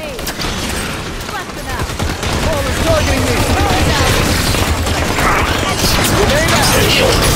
me. Blast them out. Ball is targeting me! Grenade out!